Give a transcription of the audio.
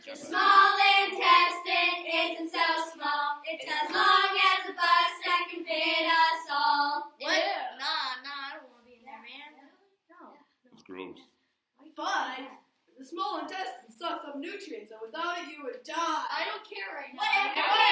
The small intestine isn't so small. It's as long as a bus that can fit us all. What? Yeah. Nah, I don't want to be in there, man. No. It's gross. But the small intestine sucks up nutrients, and without it, you would die. I don't care right now. Whatever.